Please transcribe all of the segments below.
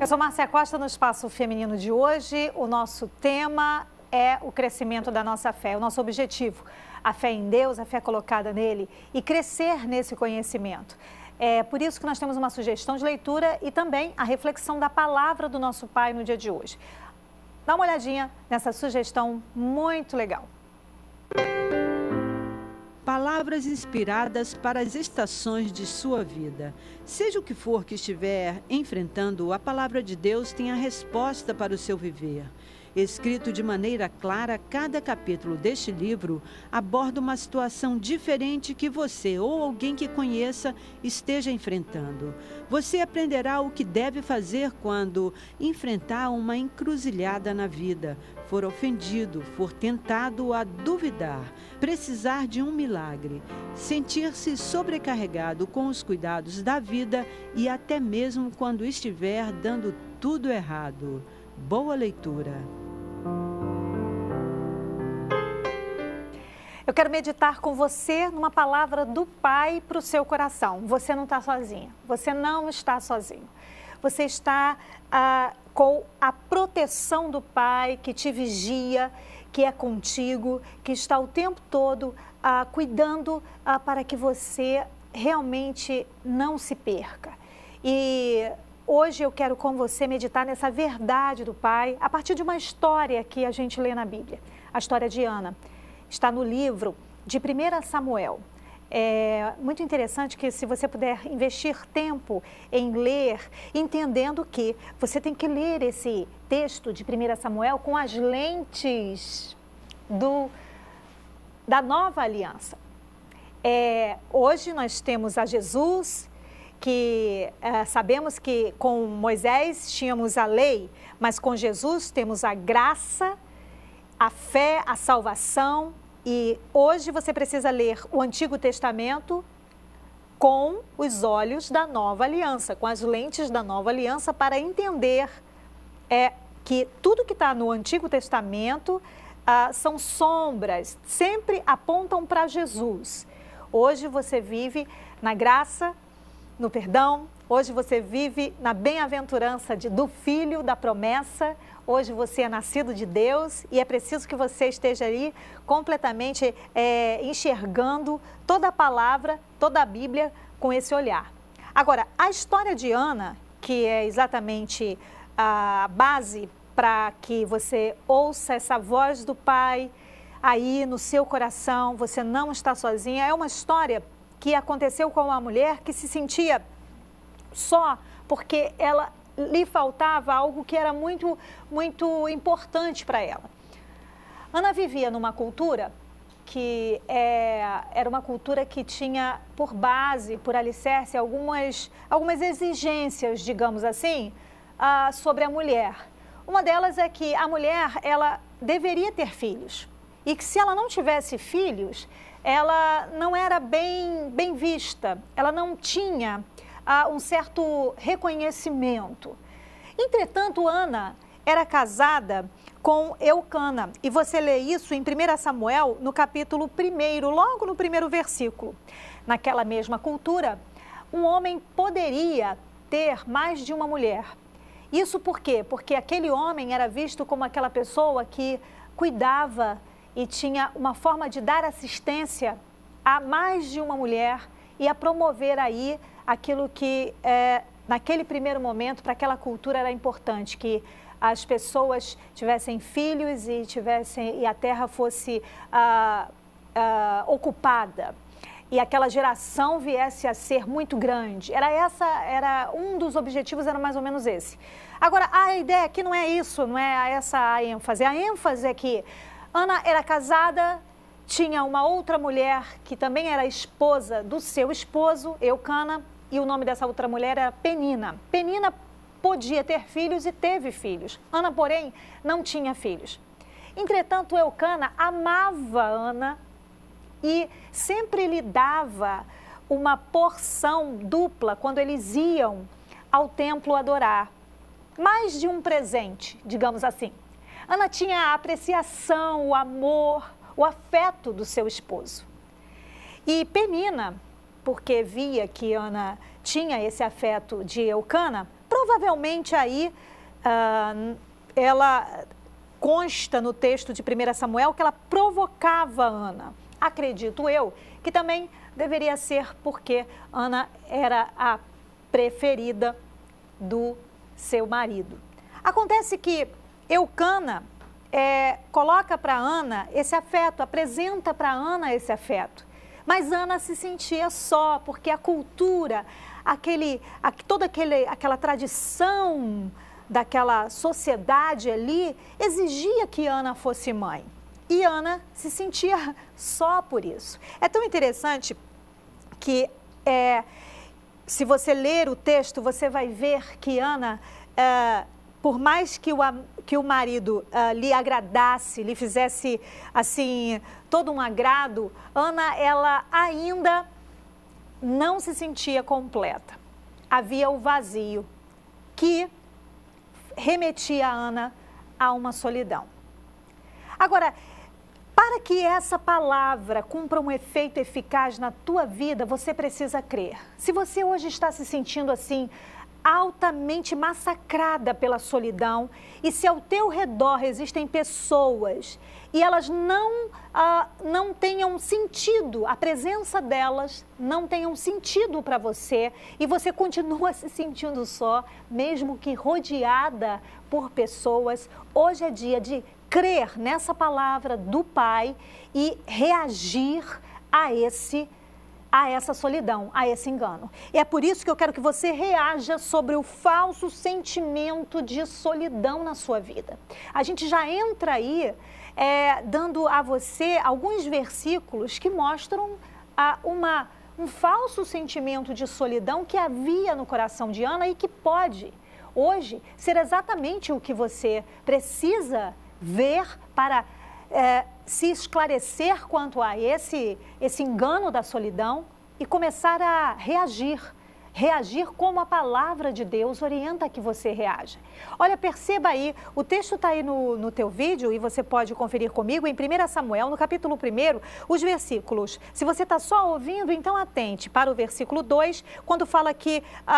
Eu sou Márcia Costa no Espaço Feminino de hoje. O nosso tema é o crescimento da nossa fé, o nosso objetivo. A fé em Deus, a fé colocada nele e crescer nesse conhecimento. É por isso que nós temos uma sugestão de leitura e também a reflexão da palavra do nosso Pai no dia de hoje. Dá uma olhadinha nessa sugestão muito legal. Palavras inspiradas para as estações de sua vida. Seja o que for que estiver enfrentando, a palavra de Deus tem a resposta para o seu viver. Escrito de maneira clara, cada capítulo deste livro aborda uma situação diferente que você ou alguém que conheça esteja enfrentando. Você aprenderá o que deve fazer quando enfrentar uma encruzilhada na vida, for ofendido, for tentado a duvidar, precisar de um milagre, sentir-se sobrecarregado com os cuidados da vida e até mesmo quando estiver dando tudo errado. Boa leitura. Eu quero meditar com você numa palavra do Pai para o seu coração. Você não está sozinha, você não está sozinho. Você está com a proteção do Pai que te vigia, que é contigo, que está o tempo todo cuidando para que você realmente não se perca. E hoje eu quero com você meditar nessa verdade do Pai a partir de uma história que a gente lê na Bíblia, a história de Ana. Está no livro de 1 Samuel. É muito interessante que se você puder investir tempo em ler, entendendo que você tem que ler esse texto de 1 Samuel com as lentes da nova aliança. Hoje nós temos a Jesus, que sabemos que com Moisés tínhamos a lei, mas com Jesus temos a graça, a fé, a salvação. E hoje você precisa ler o Antigo Testamento com os olhos da nova aliança, com as lentes da nova aliança, para entender que tudo que está no Antigo Testamento são sombras, sempre apontam para Jesus. Hoje você vive na graça, no perdão, hoje você vive na bem-aventurança do Filho, da promessa. Hoje você é nascido de Deus e é preciso que você esteja ali completamente enxergando toda a palavra, toda a Bíblia com esse olhar. Agora, a história de Ana, que é exatamente a base para que você ouça essa voz do Pai aí no seu coração, você não está sozinha, é uma história que aconteceu com uma mulher que se sentia só porque lhe faltava algo que era muito, muito importante para ela. Ana vivia numa cultura que era uma cultura que tinha por base, por alicerce, algumas exigências, digamos assim, sobre a mulher. Uma delas é que a mulher, ela deveria ter filhos. E que se ela não tivesse filhos, ela não era bem vista, ela não tinha um certo reconhecimento. Entretanto, Ana era casada com Eucana, e você lê isso em 1 Samuel, no capítulo 1, logo no primeiro versículo. Naquela mesma cultura, um homem poderia ter mais de uma mulher. Isso por quê? Porque aquele homem era visto como aquela pessoa que cuidava e tinha uma forma de dar assistência a mais de uma mulher e a promover aí aquilo que, naquele primeiro momento, para aquela cultura era importante, que as pessoas tivessem filhos e a terra fosse ocupada e aquela geração viesse a ser muito grande. Era um dos objetivos, era mais ou menos esse. Agora, a ideia aqui não é isso, não é essa a ênfase. A ênfase é que Ana era casada, tinha uma outra mulher que também era esposa do seu esposo, Eucana, e o nome dessa outra mulher era Penina. Penina podia ter filhos e teve filhos. Ana, porém, não tinha filhos. Entretanto, Eucana amava Ana e sempre lhe dava uma porção dupla quando eles iam ao templo adorar. Mais de um presente, digamos assim. Ana tinha a apreciação, o amor, o afeto do seu esposo. E Penina, porque via que Ana tinha esse afeto de Eucana, provavelmente aí ela consta no texto de 1 Samuel que ela provocava Ana. Acredito eu que também deveria ser porque Ana era a preferida do seu marido. Acontece que Eucana coloca para Ana esse afeto, apresenta para Ana esse afeto. Mas Ana se sentia só, porque a cultura, toda aquela tradição daquela sociedade ali exigia que Ana fosse mãe. E Ana se sentia só por isso. É tão interessante que, se você ler o texto, você vai ver que Ana, por mais que o marido lhe agradasse, lhe fizesse assim todo um agrado, Ana, ela ainda não se sentia completa. Havia o vazio que remetia a Ana a uma solidão. Agora, para que essa palavra cumpra um efeito eficaz na tua vida, você precisa crer. Se você hoje está se sentindo assim, altamente massacrada pela solidão, e se ao teu redor existem pessoas e elas não tenham sentido, a presença delas não tenham sentido para você, e você continua se sentindo só, mesmo que rodeada por pessoas, hoje é dia de crer nessa palavra do Pai e reagir a essa solidão, a esse engano. E é por isso que eu quero que você reaja sobre o falso sentimento de solidão na sua vida. A gente já entra aí dando a você alguns versículos que mostram um falso sentimento de solidão que havia no coração de Ana e que pode, hoje, ser exatamente o que você precisa ver para se esclarecer quanto a esse engano da solidão e começar a reagir como a palavra de Deus orienta que você reaja. Olha, perceba aí, o texto está aí no teu vídeo e você pode conferir comigo em 1 Samuel, no capítulo 1, os versículos. Se você está só ouvindo, então atente para o versículo 2, quando fala que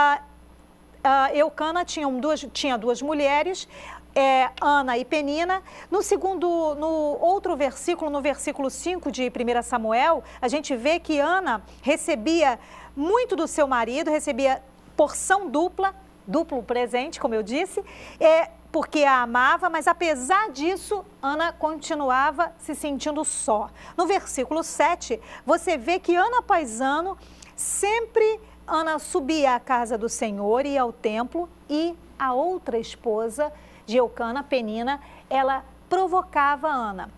Eucana tinha duas mulheres, Ana e Penina. No outro versículo, no versículo 5 de 1 Samuel, a gente vê que Ana recebia muito do seu marido, recebia porção duplo presente, como eu disse, porque a amava, mas apesar disso, Ana continuava se sentindo só. No versículo 7, você vê que ano após ano, sempre Ana subia à casa do Senhor e ao templo, e a outra esposa de Eucana, Penina, ela provocava Ana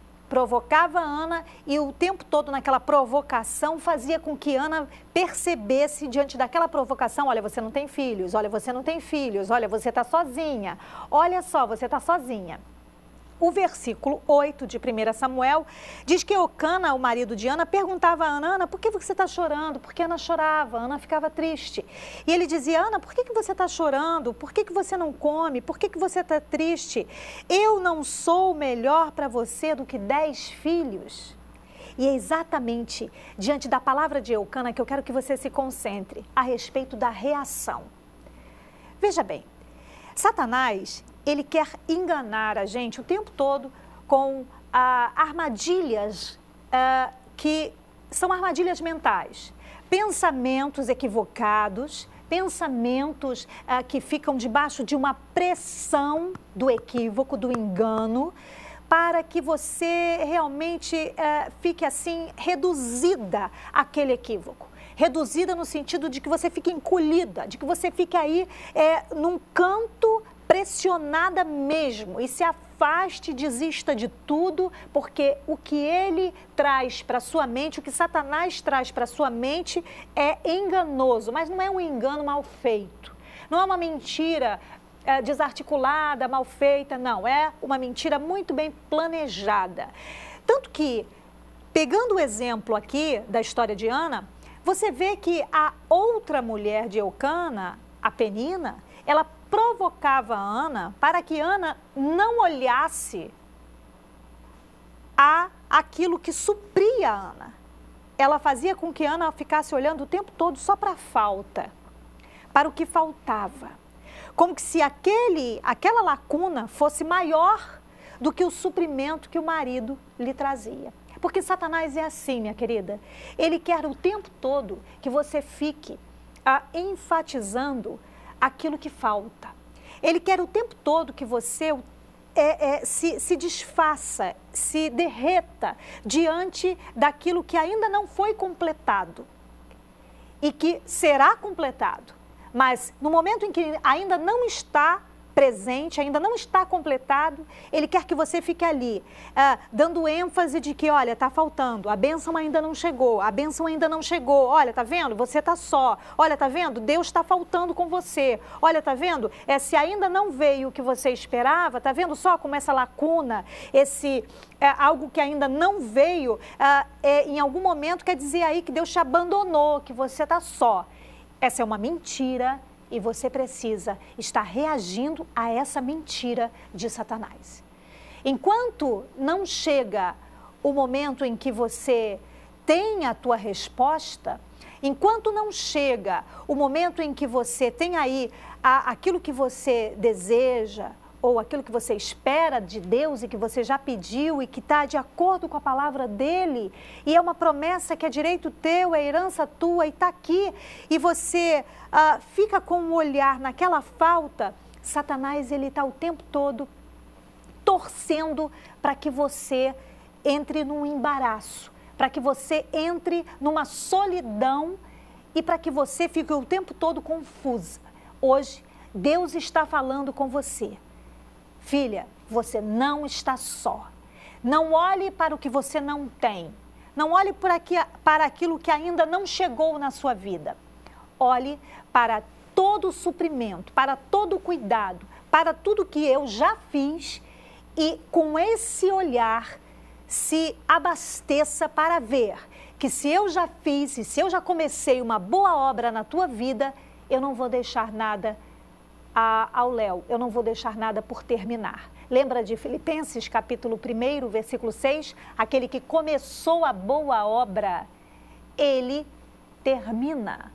e o tempo todo naquela provocação fazia com que Ana percebesse diante daquela provocação: olha, você não tem filhos, olha, você não tem filhos, olha, você está sozinha, olha só, você está sozinha. O versículo 8 de 1 Samuel diz que Eucana, o marido de Ana, perguntava a Ana: Ana, por que você está chorando? Porque Ana chorava, Ana ficava triste. E ele dizia: Ana, por que você está chorando? Por que você não come? Por que você está triste? Eu não sou melhor para você do que 10 filhos. E é exatamente diante da palavra de Eucana que eu quero que você se concentre a respeito da reação. Veja bem, Satanás, ele quer enganar a gente o tempo todo com armadilhas que são armadilhas mentais, pensamentos equivocados, pensamentos que ficam debaixo de uma pressão do equívoco, do engano, para que você realmente fique assim reduzida àquele equívoco. Reduzida no sentido de que você fique encolhida, de que você fique aí num canto pressionada mesmo, e se afaste, desista de tudo, porque o que ele traz para sua mente, o que Satanás traz para sua mente é enganoso, mas não é um engano mal feito, não é uma mentira desarticulada, mal feita, não, é uma mentira muito bem planejada. Tanto que, pegando o exemplo aqui da história de Ana, você vê que a outra mulher de Eucana, a Penina, ela provocava a Ana para que Ana não olhasse aquilo que supria a Ana. Ela fazia com que Ana ficasse olhando o tempo todo só para a falta, para o que faltava. como se aquela lacuna fosse maior do que o suprimento que o marido lhe trazia. Porque Satanás é assim, minha querida. Ele quer o tempo todo que você fique enfatizando aquilo que falta. Ele quer o tempo todo que você se desfaça, se derreta diante daquilo que ainda não foi completado e que será completado. Mas no momento em que ainda não está presente, ainda não está completado, ele quer que você fique ali, dando ênfase de que, olha, está faltando, a bênção ainda não chegou, a bênção ainda não chegou, olha, tá vendo? Você está só, olha, tá vendo? Deus está faltando com você, olha, tá vendo? Se ainda não veio o que você esperava, tá vendo só como essa lacuna, algo que ainda não veio, em algum momento quer dizer aí que Deus te abandonou, que você está só. Essa é uma mentira. E você precisa estar reagindo a essa mentira de Satanás. Enquanto não chega o momento em que você tem a tua resposta, enquanto não chega o momento em que você tem aí aquilo que você deseja, ou aquilo que você espera de Deus e que você já pediu e que está de acordo com a palavra dele, e é uma promessa que é direito teu, é herança tua e está aqui, e você fica com um olhar naquela falta, Satanás ele está o tempo todo torcendo para que você entre num embaraço, para que você entre numa solidão e para que você fique o tempo todo confusa. Hoje, Deus está falando com você. Filha, você não está só. Não olhe para o que você não tem. Não olhe para aquilo que ainda não chegou na sua vida. Olhe para todo o suprimento, para todo o cuidado, para tudo que eu já fiz e com esse olhar se abasteça para ver que se eu já fiz e se eu já comecei uma boa obra na tua vida, eu não vou deixar nada ao léu, eu não vou deixar nada por terminar. Lembra de Filipenses capítulo 1, versículo 6? Aquele que começou a boa obra, ele termina.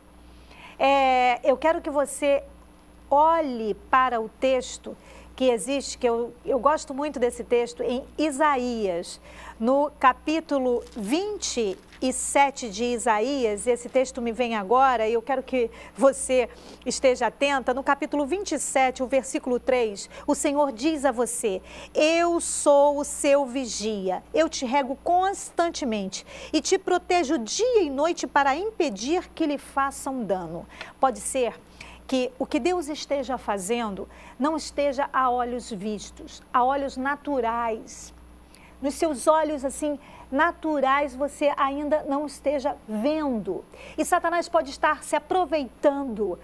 Eu quero que você olhe para o texto que existe, que eu gosto muito desse texto, em Isaías, no capítulo 27 de Isaías, esse texto me vem agora e eu quero que você esteja atenta. No capítulo 27, o versículo 3, o Senhor diz a você: eu sou o seu vigia, eu te rego constantemente e te protejo dia e noite para impedir que lhe façam dano. Pode ser que o que Deus esteja fazendo não esteja a olhos vistos, a olhos naturais. Nos seus olhos, assim, naturais, você ainda não esteja vendo. E Satanás pode estar se aproveitando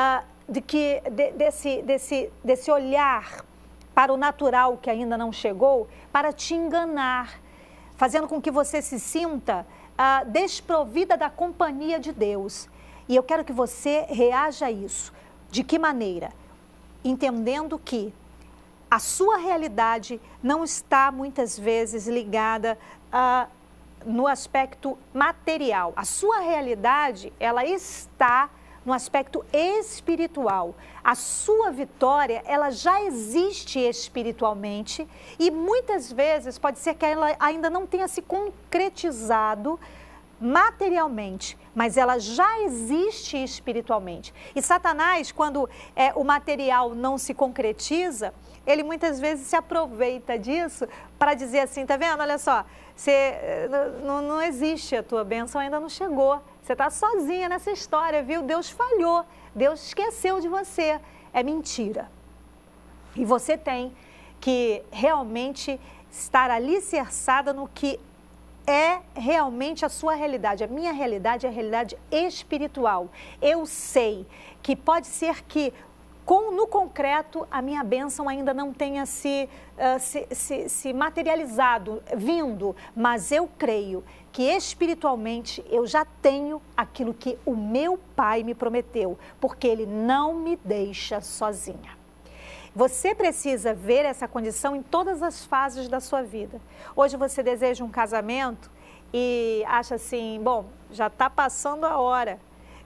desse olhar para o natural que ainda não chegou, para te enganar, fazendo com que você se sinta desprovida da companhia de Deus. E eu quero que você reaja a isso. De que maneira? Entendendo que a sua realidade não está muitas vezes ligada no aspecto material. A sua realidade, ela está no aspecto espiritual. A sua vitória, ela já existe espiritualmente e muitas vezes pode ser que ela ainda não tenha se concretizado materialmente, mas ela já existe espiritualmente. E Satanás, quando o material não se concretiza, ele muitas vezes se aproveita disso para dizer assim, tá vendo? Olha só, não existe, a tua bênção ainda não chegou. Você está sozinha nessa história, viu? Deus falhou, Deus esqueceu de você. É mentira. E você tem que realmente estar alicerçada no que é realmente a sua realidade. A minha realidade é a realidade espiritual. Eu sei que pode ser que no concreto a minha bênção ainda não tenha se materializado, vindo, mas eu creio que espiritualmente eu já tenho aquilo que o meu Pai me prometeu, porque Ele não me deixa sozinha. Você precisa ver essa condição em todas as fases da sua vida. Hoje você deseja um casamento e acha assim, bom, já está passando a hora.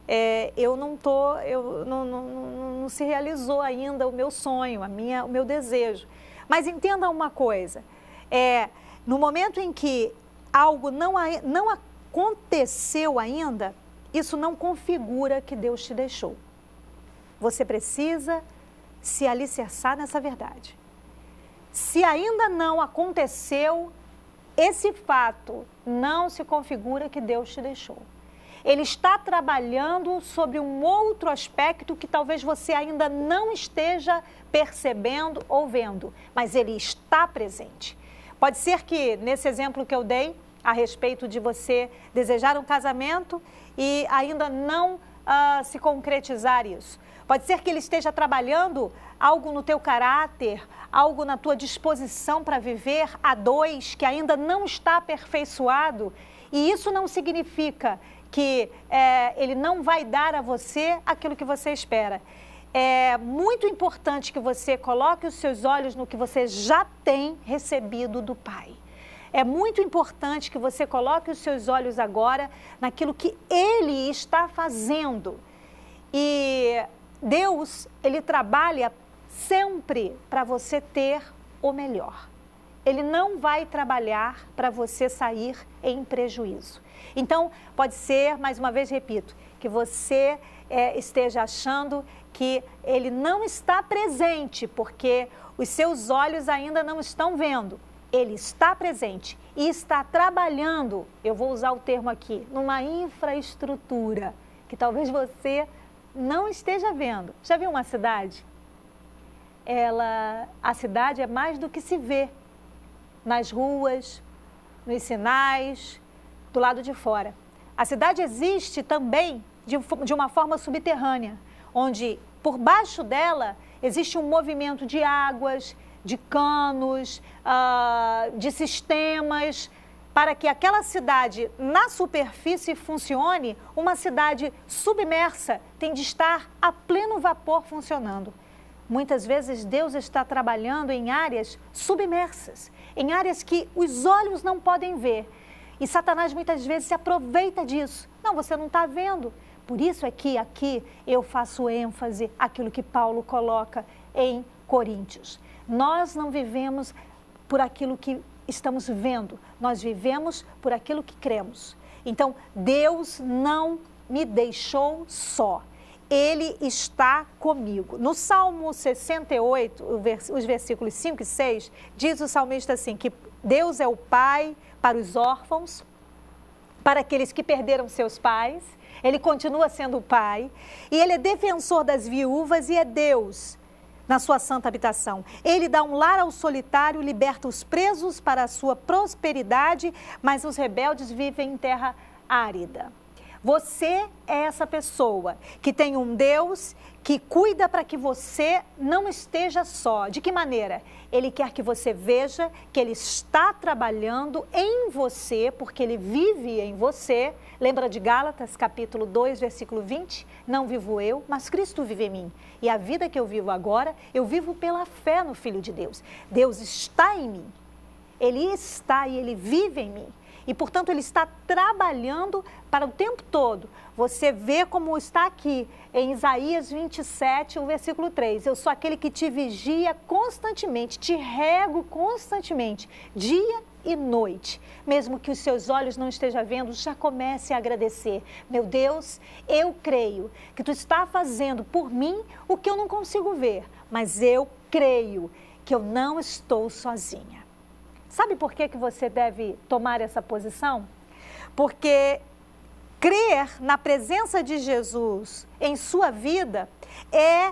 não se realizou ainda o meu sonho, o meu desejo. Mas entenda uma coisa, no momento em que algo não aconteceu ainda, isso não configura que Deus te deixou. Você precisa se alicerçar nessa verdade. Se ainda não aconteceu, esse fato não se configura que Deus te deixou. Ele está trabalhando sobre um outro aspecto que talvez você ainda não esteja percebendo ou vendo, mas ele está presente. Pode ser que, nesse exemplo que eu dei, a respeito de você desejar um casamento e ainda não se concretizar isso. Pode ser que ele esteja trabalhando algo no teu caráter, algo na tua disposição para viver a dois, que ainda não está aperfeiçoado, e isso não significa que ele não vai dar a você aquilo que você espera. É muito importante que você coloque os seus olhos no que você já tem recebido do Pai. É muito importante que você coloque os seus olhos agora naquilo que Ele está fazendo. E Deus, Ele trabalha sempre para você ter o melhor. Ele não vai trabalhar para você sair em prejuízo. Então, pode ser, mais uma vez repito, que você esteja achando que Ele não está presente, porque os seus olhos ainda não estão vendo. Ele está presente e está trabalhando, eu vou usar o termo aqui, numa infraestrutura que talvez você não esteja vendo. Já viu uma cidade? A cidade é mais do que se vê nas ruas, nos sinais, do lado de fora. A cidade existe também de uma forma subterrânea, onde por baixo dela existe um movimento de águas, de canos, de sistemas, para que aquela cidade na superfície funcione. Uma cidade submersa tem de estar a pleno vapor funcionando. Muitas vezes Deus está trabalhando em áreas submersas, em áreas que os olhos não podem ver. E Satanás muitas vezes se aproveita disso. Não, você não está vendo. Por isso é que aqui eu faço ênfase àquilo que Paulo coloca em Coríntios. Nós não vivemos por aquilo que estamos vendo, nós vivemos por aquilo que cremos. Então, Deus não me deixou só. Ele está comigo. No Salmo 68, os versículos 5 e 6, diz o salmista assim, que Deus é o Pai para os órfãos, para aqueles que perderam seus pais. Ele continua sendo o Pai. E Ele é defensor das viúvas e é Deus na sua santa habitação. Ele dá um lar ao solitário, liberta os presos para a sua prosperidade, mas os rebeldes vivem em terra árida. Você é essa pessoa que tem um Deus que cuida para que você não esteja só. De que maneira? Ele quer que você veja que Ele está trabalhando em você, porque Ele vive em você. Lembra de Gálatas, capítulo 2, versículo 20? Não vivo eu, mas Cristo vive em mim. E a vida que eu vivo agora, eu vivo pela fé no Filho de Deus. Deus está em mim. Ele está e Ele vive em mim. E, portanto, Ele está trabalhando para o tempo todo. Você vê como está aqui em Isaías 27, o versículo 3. Eu sou aquele que te vigia constantemente, te rego constantemente, dia e noite. Mesmo que os seus olhos não estejam vendo, já comece a agradecer. Meu Deus, eu creio que Tu está fazendo por mim o que eu não consigo ver, mas eu creio que eu não estou sozinha. Sabe por que você deve tomar essa posição? Porque crer na presença de Jesus em sua vida é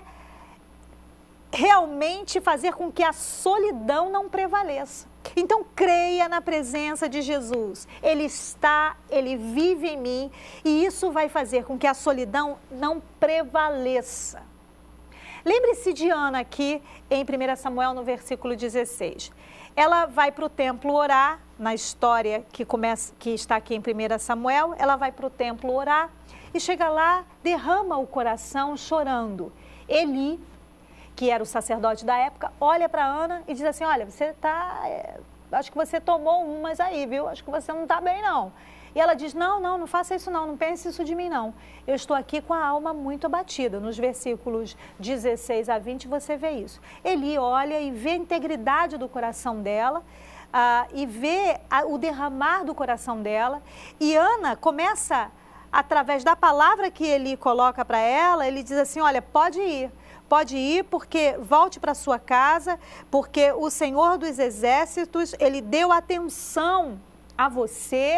realmente fazer com que a solidão não prevaleça. Então, creia na presença de Jesus. Ele está, Ele vive em mim e isso vai fazer com que a solidão não prevaleça. Lembre-se de Ana aqui em 1 Samuel, no versículo 16. Ela vai para o templo orar, na história que está aqui em 1 Samuel, ela vai para o templo orar e chega lá, derrama o coração chorando. Eli, que era o sacerdote da época, olha para Ana e diz assim, olha, você está, acho que você tomou umas aí, viu? Acho que você não está bem não. E ela diz, não faça isso não pense isso de mim não. Eu estou aqui com a alma muito abatida. Nos versículos 16 a 20 você vê isso. Eli olha e vê a integridade do coração dela, e vê o derramar do coração dela. E Ana começa, através da palavra que Eli coloca para ela, ele diz assim, olha, pode ir, porque volte para sua casa, porque o Senhor dos Exércitos, Ele deu atenção a você,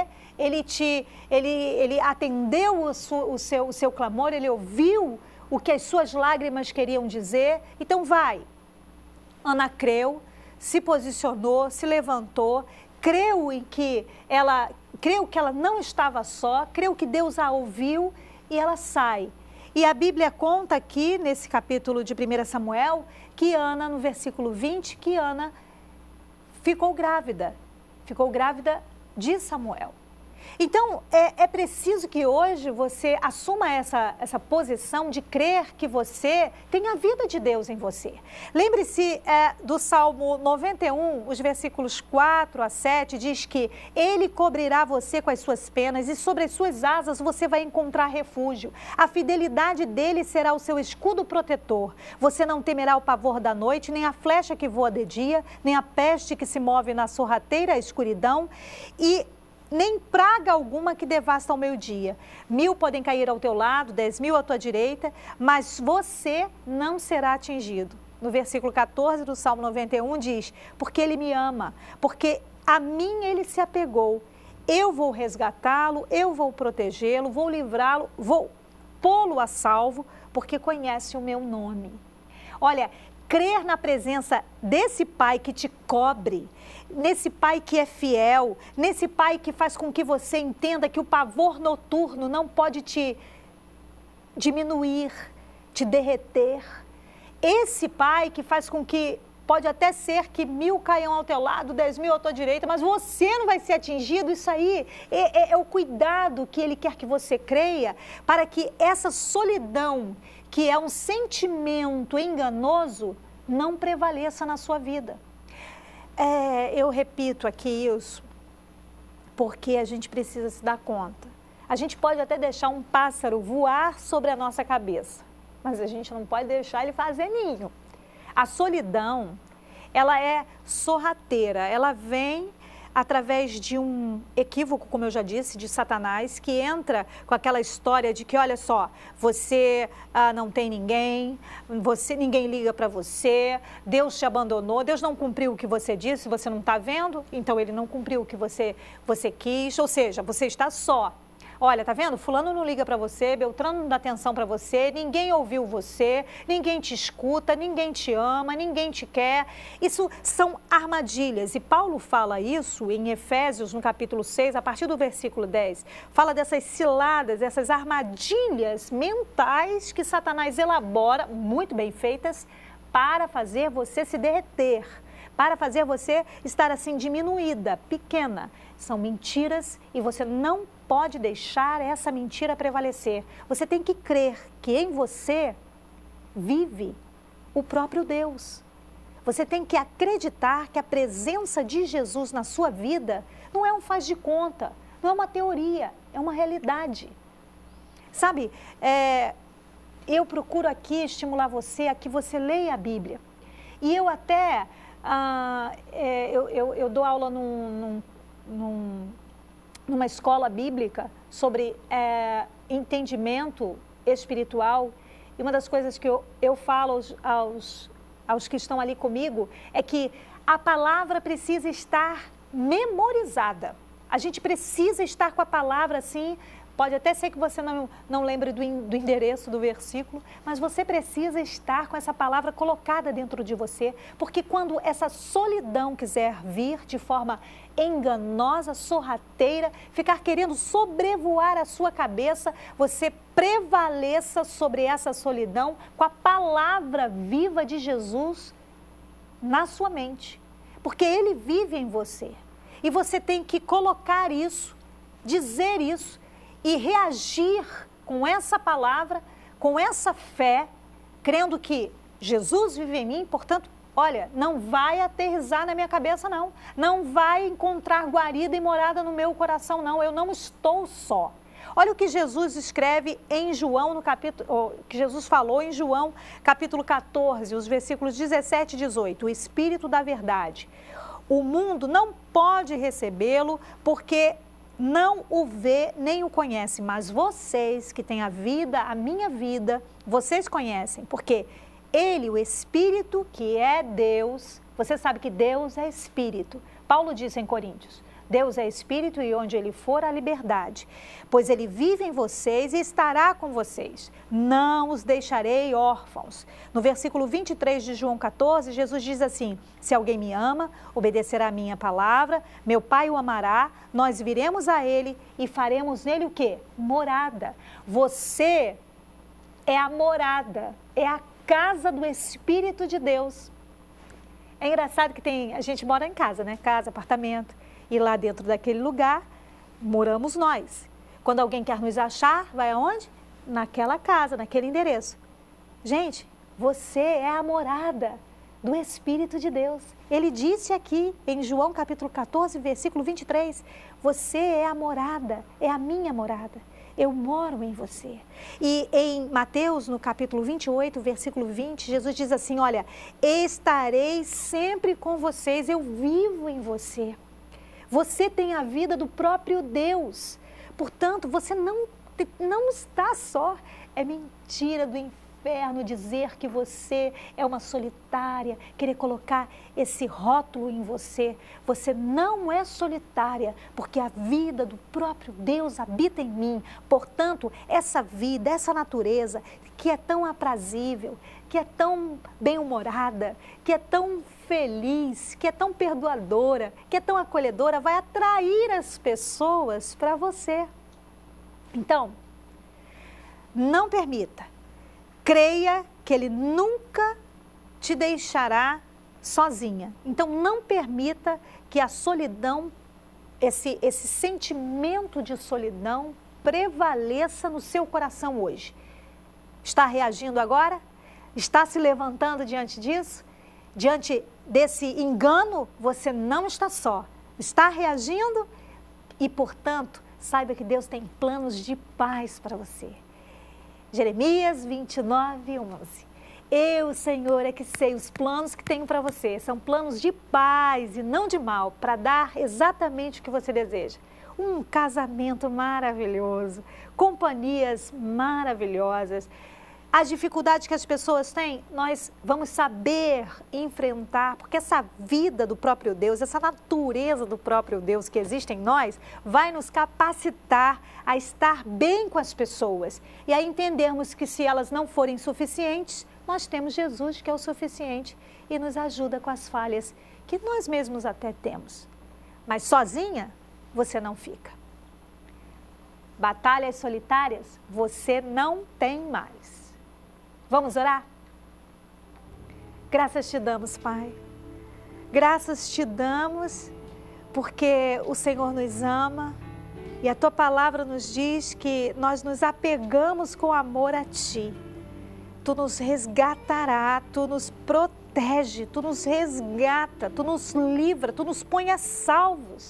Ele atendeu o seu clamor, Ele ouviu o que as suas lágrimas queriam dizer, então vai. Ana creu, se posicionou, se levantou, creu que ela não estava só, creu que Deus a ouviu e ela sai. E a Bíblia conta aqui, nesse capítulo de 1 Samuel, que Ana, no versículo 20, que Ana ficou grávida de Samuel. Então, é preciso que hoje você assuma essa posição de crer que você tem a vida de Deus em você. Lembre-se do Salmo 91, os versículos 4 a 7, diz que Ele cobrirá você com as suas penas e sobre as suas asas você vai encontrar refúgio. A fidelidade dEle será o seu escudo protetor. Você não temerá o pavor da noite, nem a flecha que voa de dia, nem a peste que se move na sorrateira escuridão, e nem praga alguma que devasta ao meio-dia. 1000 podem cair ao teu lado, 10.000 à tua direita, mas você não será atingido. No versículo 14 do Salmo 91 diz, porque Ele me ama, porque a mim Ele se apegou. Eu vou resgatá-lo, eu vou protegê-lo, vou livrá-lo, vou pô-lo a salvo, porque conhece o meu nome. Olha, crer na presença desse Pai que te cobre, nesse Pai que é fiel, nesse Pai que faz com que você entenda que o pavor noturno não pode te diminuir, te derreter. Esse Pai que faz com que, pode até ser que 1000 caiam ao teu lado, 10.000 à tua direita, mas você não vai ser atingido. Isso aí é o cuidado que Ele quer que você creia, para que essa solidão, que é um sentimento enganoso, não prevaleça na sua vida. Eu repito aqui isso, porque a gente precisa se dar conta. A gente pode até deixar um pássaro voar sobre a nossa cabeça, mas a gente não pode deixar ele fazer ninho. A solidão, ela é sorrateira, ela vem através de um equívoco, como eu já disse, de Satanás, que entra com aquela história de que, olha só, você não tem ninguém, ninguém liga para você, Deus te abandonou, Deus não cumpriu o que você disse, você não está vendo, então Ele não cumpriu o que você quis, ou seja, você está só. Olha, tá vendo? Fulano não liga para você, Beltrano não dá atenção para você, ninguém ouviu você, ninguém te escuta, ninguém te ama, ninguém te quer. Isso são armadilhas. E Paulo fala isso em Efésios, no capítulo 6, a partir do versículo 10. Fala dessas ciladas, dessas armadilhas mentais que Satanás elabora, muito bem feitas, para fazer você se derreter, para fazer você estar assim diminuída, pequena. São mentiras e você não pode deixar essa mentira prevalecer. Você tem que crer que em você vive o próprio Deus. Você tem que acreditar que a presença de Jesus na sua vida não é um faz de conta, não é uma teoria, é uma realidade. Sabe, eu procuro aqui estimular você a que você leia a Bíblia. E eu até, eu dou aula numa escola bíblica sobre entendimento espiritual, e uma das coisas que eu falo aos que estão ali comigo é que a palavra precisa estar memorizada. A gente precisa estar com a palavra assim. Pode até ser que você não lembre do endereço do versículo, mas você precisa estar com essa palavra colocada dentro de você, porque quando essa solidão quiser vir de forma enganosa, sorrateira, ficar querendo sobrevoar a sua cabeça, você prevaleça sobre essa solidão com a palavra viva de Jesus na sua mente, porque Ele vive em você. E você tem que colocar isso, dizer isso, e reagir com essa palavra, com essa fé, crendo que Jesus vive em mim, portanto, olha, não vai aterrissar na minha cabeça, não. Não vai encontrar guarida e morada no meu coração, não. Eu não estou só. Olha o que Jesus escreve em João, no capítulo, que Jesus falou em João, capítulo 14, os versículos 17 e 18. O Espírito da verdade. O mundo não pode recebê-lo porque não o vê nem o conhece, mas vocês que têm a vida, a minha vida, vocês conhecem, porque Ele, o Espírito que é Deus, você sabe que Deus é Espírito. Paulo disse em Coríntios, Deus é Espírito e onde Ele for há liberdade, pois Ele vive em vocês e estará com vocês. Não os deixarei órfãos. No versículo 23 de João 14, Jesus diz assim, se alguém me ama, obedecerá a minha palavra, meu Pai o amará, nós viremos a Ele e faremos nele o quê? Morada. Você é a morada, é a casa do Espírito de Deus. É engraçado que a gente mora em casa, né? Casa, apartamento. E lá dentro daquele lugar, moramos nós. Quando alguém quer nos achar, vai aonde? Naquela casa, naquele endereço. Gente, você é a morada do Espírito de Deus. Ele disse aqui em João capítulo 14, versículo 23, você é a morada, é a minha morada. Eu moro em você. E em Mateus, no capítulo 28, versículo 20, Jesus diz assim, olha, estarei sempre com vocês, eu vivo em você. Você tem a vida do próprio Deus. Portanto, você não está só. É mentira do inferno dizer que você é uma solitária, querer colocar esse rótulo em você. Você não é solitária, porque a vida do próprio Deus habita em mim. Portanto, essa vida, essa natureza que é tão aprazível, que é tão bem-humorada, que é tão feliz, que é tão perdoadora, que é tão acolhedora, vai atrair as pessoas para você. Então, não permita, creia que Ele nunca te deixará sozinha. Então, não permita que a solidão, esse sentimento de solidão prevaleça no seu coração hoje. Está reagindo agora? Está se levantando diante disso? Diante desse engano, você não está só. Está reagindo e, portanto, saiba que Deus tem planos de paz para você. Jeremias 29, 11. Eu, Senhor, é que sei os planos que tenho para você. São planos de paz e não de mal, para dar exatamente o que você deseja. Um casamento maravilhoso, companhias maravilhosas. As dificuldades que as pessoas têm, nós vamos saber enfrentar, porque essa vida do próprio Deus, essa natureza do próprio Deus que existe em nós, vai nos capacitar a estar bem com as pessoas. E aí entendermos que se elas não forem suficientes, nós temos Jesus que é o suficiente e nos ajuda com as falhas que nós mesmos até temos. Mas sozinha, você não fica. Batalhas solitárias, você não tem mais. Vamos orar? Graças te damos, Pai. Graças te damos porque o Senhor nos ama e a Tua palavra nos diz que nós nos apegamos com amor a Ti. Tu nos resgatará, Tu nos protege, Tu nos resgata, Tu nos livra, Tu nos põe a salvos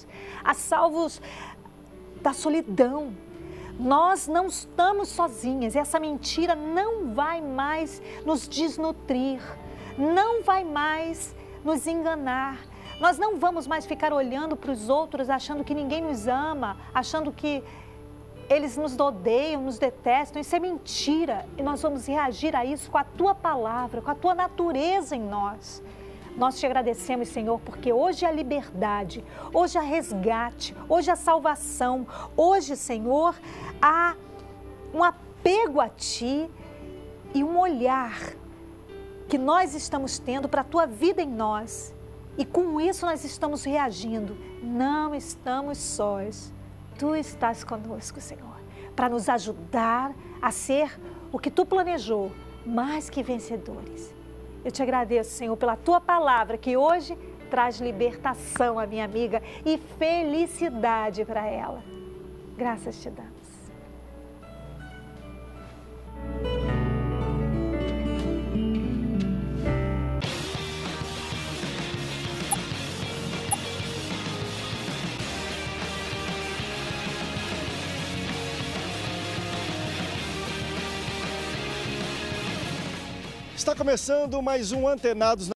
da solidão. Nós não estamos sozinhas, essa mentira não vai mais nos desnutrir, não vai mais nos enganar. Nós não vamos mais ficar olhando para os outros, achando que ninguém nos ama, achando que eles nos odeiam, nos detestam. Isso é mentira e nós vamos reagir a isso com a Tua palavra, com a Tua natureza em nós. Nós te agradecemos, Senhor, porque hoje a liberdade, hoje a resgate, hoje a salvação, hoje, Senhor, há um apego a Ti e um olhar que nós estamos tendo para a Tua vida em nós. E com isso nós estamos reagindo. Não estamos sós. Tu estás conosco, Senhor, para nos ajudar a ser o que Tu planejou, mais que vencedores. Eu te agradeço, Senhor, pela Tua palavra que hoje traz libertação à minha amiga e felicidade para ela. Graças te damos. Está começando mais um Antenados